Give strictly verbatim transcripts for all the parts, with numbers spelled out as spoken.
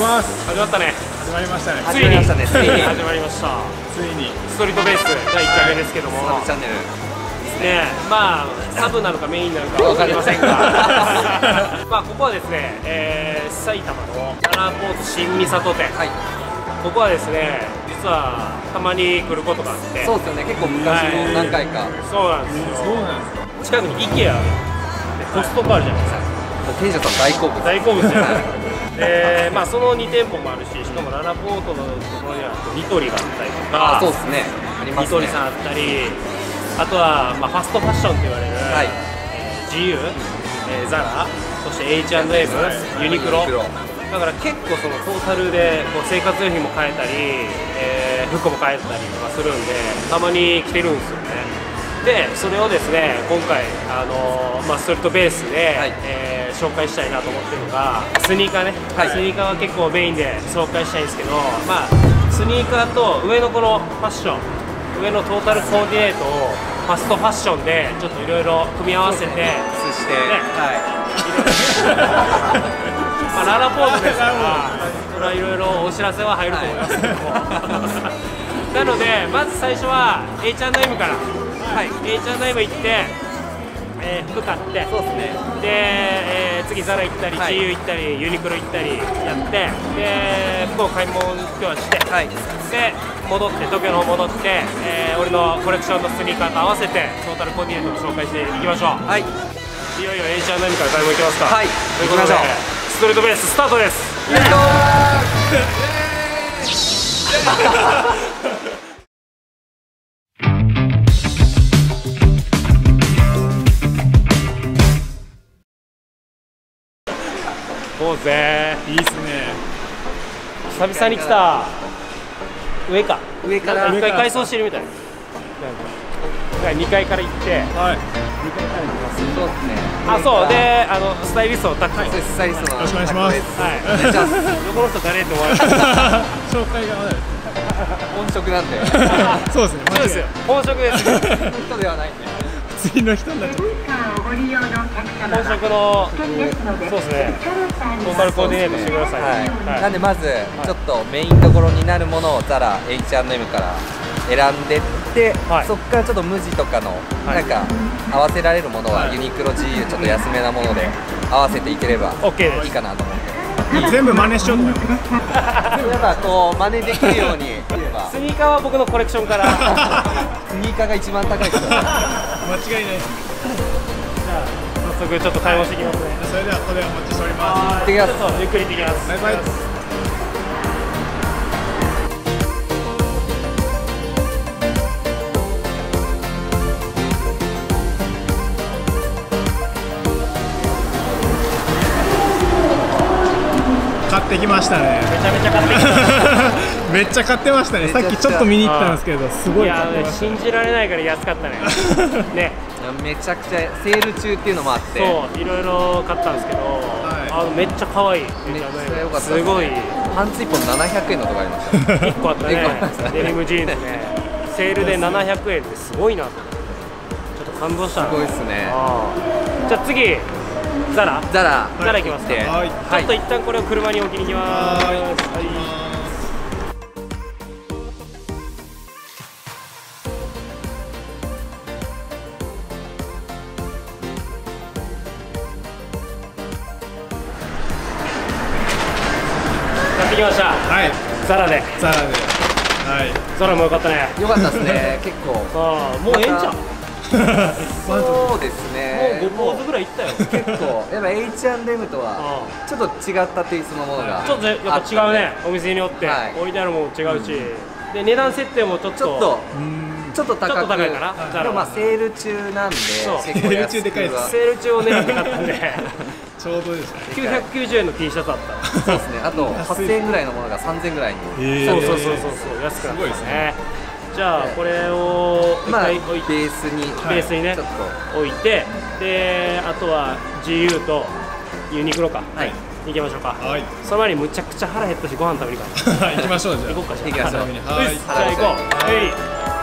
ます。 始まったね。 始まりましたね。 ついに始まりましたね。ついに始まりました。 ついにストリートベースだいいっかいめですけども、 サブチャンネルね、まあサブなのかメインなのかわかりませんが、まあここはですね、えー、埼玉のララポート新三郷店。 はい。 ここはですね、実はたまに来ることがあって、 そうですよね。結構昔も何回か。 そうなんですよ。 そうなんですか。 近くに イケア でコストコあるじゃないですか。 店長さん大好物。 大好物じゃないで、まあそのに店舗もあるし、しかもララポートのところにはニトリがあったりとか、 あ、そうですね。ありますね。 ニトリさんあったり、あとはまあファストファッションって言われる、 はい、 えー、ジーユー、えー、ザラ、そして エイチアンドエム、ユニクロ。だから結構そのトータルでこう生活用品も買えたり、えー、服も買えたりとかするんで、たまに来てるんですよね。でそれをですね、今回あのーまあ、ストリートベースで、はい、えー、紹介したいなと思ってるのがスニーカーね、はい、スニーカーは結構メインで紹介したいんですけど、まあ、スニーカーと上のこのファッション、上のトータルコーディネートをファストファッションでちょっといろいろ組み合わせて、ね、 して、はい、 まあ、ララポートですからそれはいろいろお知らせは入ると思いますけども、はい、なのでまず最初は エイチアンドエム から、はい、エイチアンドエム 行って、えー、服買って、そうですね、で、えー、次ザラ行ったり、はい、ジーユー 行ったりユニクロ行ったりやって、で服を買い物今日はして、はい、で戻って東京の方戻って、えー、俺のコレクションのスニーカーと合わせてトータルコーディネートを紹介していきましょう。はい、いよいよ エイチアンドエム から買い物行きますか。はい、ということでストリートベーススタートです。こうぜー、いいっすね。久々に来た。上か上からいっかい改装してるみたいな。にかいから行って、はい、にかいから行きます。 そうですね。 あ、そうで、あのスタイリストをタック、 スタイリストのよろしくお願いします。 はい。じゃあどこの人誰って思われた。 紹介がまだ本職なんで。 そうですね。 そうですよ。本職です。 人ではないんで。 次の人になっちゃう。 本職のそうですね。トータルコーディネートしてください。 はい。なんでまずちょっとメインどころになるものをザラ エイチアンドエム から選んでって、はい、そこからちょっと無地とかのなんか合わせられるものはユニクロ ジーユー ちょっと安めなもので合わせていければいいかなと思って。 全部真似しようと思います。 やっぱこう真似できるように。 スニーカーは僕のコレクションから。 スニーカーが一番高いです。 間違いないです。じゃあ早速ちょっと買い物してきますね。 それではここでお待ちしております。 行ってきます。 ゆっくり行ってきます。 バイバイ。買ってきましたね。 めちゃめちゃ買ってきました。 めっちゃ買ってましたね。さっきちょっと見に行ったんですけど、すごい買ってました。 いや、信じられないから安かったね。ね。 めちゃくちゃセール中っていうのもあって、 そういろいろ買ったんですけど、あのめっちゃ可愛い。 めっちゃ良かった。 すごい。 パンツいっぽんななひゃくえんのとかありました。 いっこあったね。デニムジーンズね。セールでななひゃくえんってすごいなと思って。ちょっと感動した。 すごいですね。 じゃあ次。ザラザラザラ行きますか。はい、ちょっと一旦これを車に置きに行きます。はい、はい、買ってきました。はい、ザラでザラで、はい、 ザラも良かったね。 良かったですね。結構ああ、もうええんちゃう。 そうですね。 もうごポーズぐらいいったよ。 結構やっぱ エイチアンドエム とはちょっと違ったテイストのものがちょっとやっぱ違うね。お店によって置いてあるものも違うし、で値段設定もちょっとちょっとちょっと高く、高いかな。でもまあセール中なんで結構安くはセール中を狙って買ったんでちょうどですね。 きゅうひゃくきゅうじゅうえんの T シャツあった。 そうですね。あとはっせんえんぐらいのものがさんぜんえんぐらいに。 そうそうそうそうそう、安くなったですね。じゃあこれを一回置いて、 ベースにベースにね置いて、であとは ジーユー とユニクロか、はい行きましょうか。はい、その前にむちゃくちゃ腹減ったしご飯食べるから。 行きましょう。じゃあ行こうか。じゃあ行きましょう。 はい、じゃあ行こ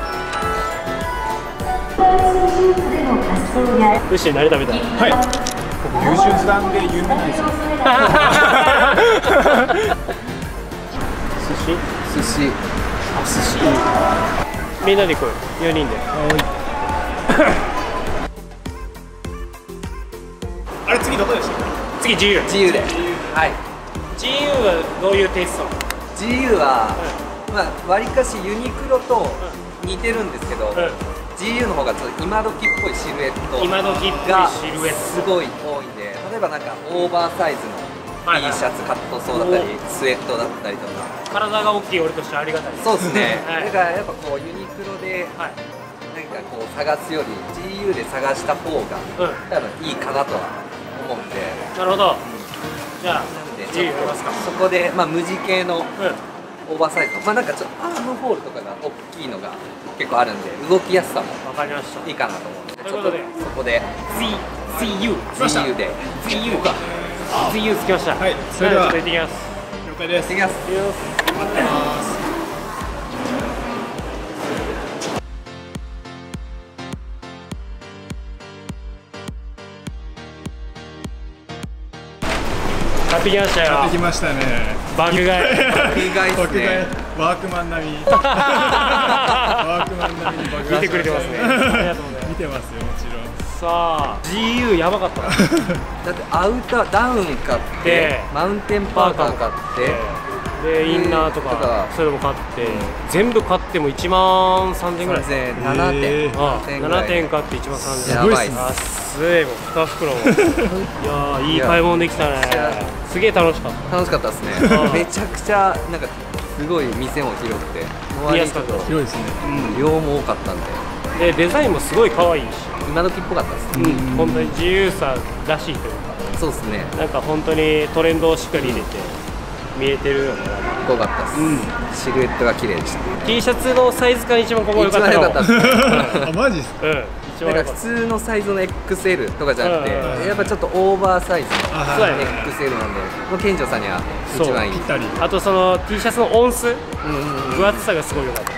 う。はい。ウッシー何食べたい？ はい。 優秀なんで有名なんですよ。 寿司寿司あ寿司みんなで行こうよにんで。 あれ次どこでしたっ次自由自由で、はい、 自由はどういうテイスト？ 自由は、うん、まあわりかしユニクロと似てるんですけど、うん、ジーユー の方がちょっと今時っぽいシルエット今時っぽいシルエットすごい多いんで、例えばなんかオーバーサイズの T シャツカットソーだったりスウェットだったりとか、 体が大きい俺としてありがたいです。 そうですね、はい、だからやっぱこうユニクロで、はい、なんかこう探すより ジーユー で探した方が、うん、多分いいかなとは思うんで。 なるほど、うん、じゃあジーユー ますか。 そこで、まあ、無地系の、うん、オーバーサイズの、まあなんかちょっとアームホールとかが大きいのが結構あるんで、動きやすさもいいかなと思うんで、 ということでそこでジーユージーユー でジーユー か ジーユー 着きました。 はい、それでは行ってきます。 了解です。 行ってきます。 待ってます。 買ってきましたよ。 買ってきましたね。 爆買い。 爆買いですね。 ワークマン並み。ワークマン並みに爆買い。 見てくれてますね。ありがとうございます。 見てますよ、もちろん。 さあ ジーユー やばかった。だってアウターダウン買ってマウンテンパーカー買ってでインナーとかそれも買って全部買ってもいちまんさんぜんえんぐらい。 ななてんななてん買っていちまんさんぜんえん。 やばいっす。 安いもんに袋も。いやーいい買い物できたね。すげえ楽しかった。 楽しかったですね。めちゃくちゃなんかすごい店も広くて見やすかった。 広いですね。 量も多かったんででデザインもすごい可愛いし今時っぽかったですね。うん、本当に自由さらしいというか。 そうですね。 なんか本当にトレンドをしっかり入れて見えてるような。 かっこよかったです。シルエットが綺麗でした。 T シャツのサイズ感一番ここ良かった。 一番良かったですね。 あ、マジですか。 うん、一番なんか普通のサイズの エックスエル とかじゃなくて、やっぱちょっとオーバーサイズの エックスエル なんで、もう健丈さんには一番いい。 ぴったり。 あとその T シャツの音数、分厚さがすごい良かった。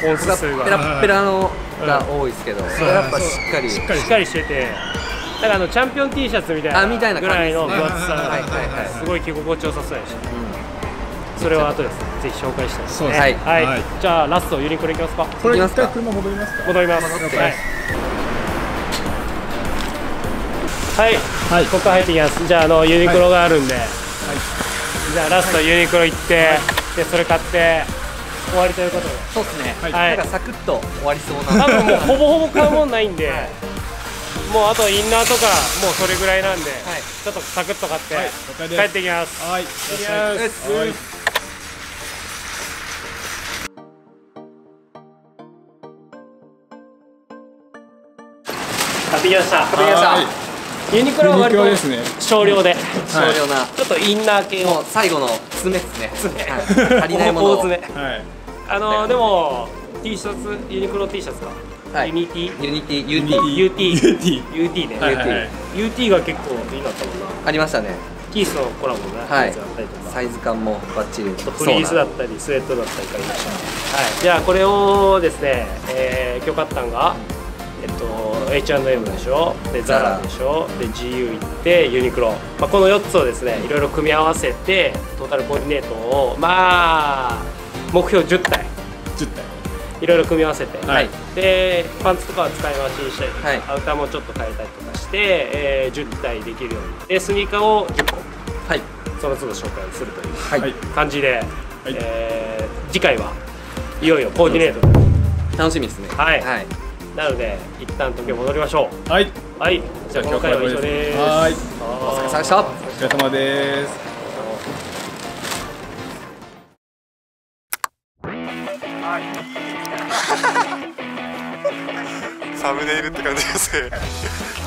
音数数がペラッペラのが多いですけど、それやっぱしっかりしっかりしてて、だからあのチャンピオン T シャツみたいなぐらいの分厚さがすごい着心地よさそうやし、それは後ですぜひ紹介したいですね。はい、じゃあラストユニクロいきますか。 これ一回車戻りますか。 戻ります。はい、はい、ここ入ってきます。じゃああのユニクロがあるんで、じゃあラストユニクロ行ってでそれ買って終わりということで。 そうですね。なんかサクッと終わりそうな。 多分もうほぼほぼ買うもんないんで、もうあとインナーとかもうそれぐらいなんで、ちょっとサクッと買って帰ってきます。はい、行ってきます。買ってきました。買ってきました。ユニクロは割と少量で、 少量なちょっとインナー系を最後の詰めですね。足りないものを。 あのでも T シャツ、ユニクロ T シャツか。ユニティ、 ユニティ、ユーティー、 ユーティー、ユーティーね。ユーティーが結構いいなったもんな。 ありましたね。 キースのコラボのやつだったりとか。 サイズ感もバッチリ。 フリースだったりスウェットだったり買いました。はい。じゃあこれをですね、今日買ったんが。えっと、エイチアンドエム でしょ、でザラでしょ、で ジーユー 行ってユニクロ、まあ、このよっつをですねいろいろ組み合わせてトータルコーディネートをまあ目標じゅったいじゅったいいろいろ組み合わせて、 はい、 でパンツとかは使い回しにしたりとか、 はい、 アウターもちょっと変えたりとかして、えー、じゅったいできるようにでスニーカーをじゅっこ、はい、その都度紹介するという感じで、はい、えー、次回はいよいよコーディネート楽しみですね。 はい、はい、なので一旦時を戻りましょう。はい。はい。じゃあ今回は以上です。はい。 お疲れ様でした。 お疲れ様です。 サムネイルって感じですね。